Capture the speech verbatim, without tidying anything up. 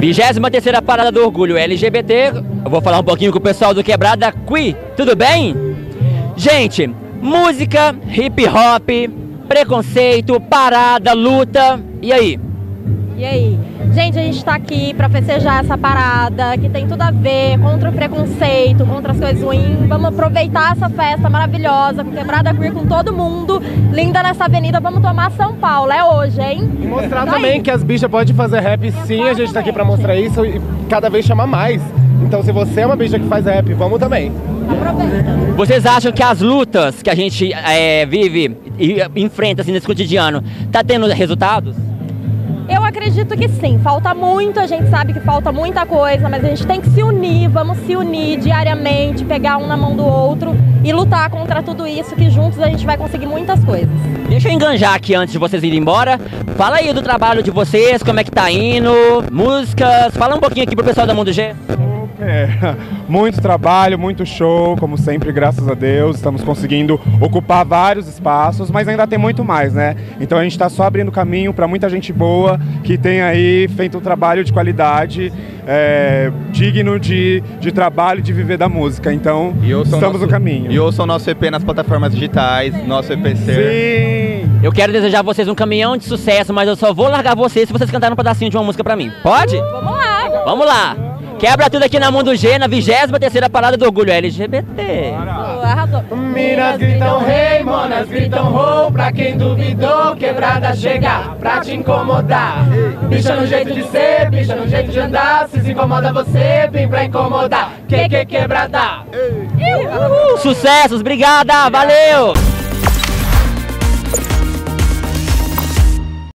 vigésima terceira Parada do Orgulho L G B T. Eu vou falar um pouquinho com o pessoal do Quebrada Qui. Tudo bem? Gente, música, hip hop, preconceito, parada, luta. E aí? E aí? Gente, a gente tá aqui pra festejar essa parada que tem tudo a ver contra o preconceito, contra as coisas ruins. Vamos aproveitar essa festa maravilhosa com Quebrada Queer, com todo mundo, linda nessa avenida. Vamos tomar São Paulo, é hoje, hein? E mostrar então também aí que as bichas podem fazer rap sim, a gente tá aqui pra mostrar isso e cada vez chamar mais. Então se você é uma bicha que faz rap, vamos também. Aproveita. Vocês acham que as lutas que a gente é, vive e enfrenta assim, nesse cotidiano, tá tendo resultados? Eu acredito que sim, falta muito, a gente sabe que falta muita coisa, mas a gente tem que se unir, vamos se unir diariamente, pegar um na mão do outro e lutar contra tudo isso, que juntos a gente vai conseguir muitas coisas. Deixa eu enganjar aqui antes de vocês irem embora. Fala aí do trabalho de vocês, como é que tá indo, músicas, fala um pouquinho aqui pro pessoal da Mundo G. É, muito trabalho, muito show, como sempre, graças a Deus, estamos conseguindo ocupar vários espaços, mas ainda tem muito mais, né? Então a gente está só abrindo caminho para muita gente boa que tem aí feito um trabalho de qualidade, é, digno de, de trabalho e de viver da música, então estamos nosso, no caminho. E ouçam nosso E P nas plataformas digitais, nosso E P C. Sim! Eu quero desejar a vocês um caminhão de sucesso, mas eu só vou largar vocês se vocês cantarem um pedacinho de uma música pra mim. Pode? Vamos lá! Vamos lá! Quebra tudo aqui na Mundo G, na vigésima terceira Parada do Orgulho L G B T. Arrasou. Minas gritam rei, monas gritam rou. Pra quem duvidou, quebrada chega pra te incomodar. Bicha no jeito de ser, bicha no jeito de andar. Se se incomoda você, vem pra incomodar. Que que quebrada? Uhul, sucessos, obrigada, valeu!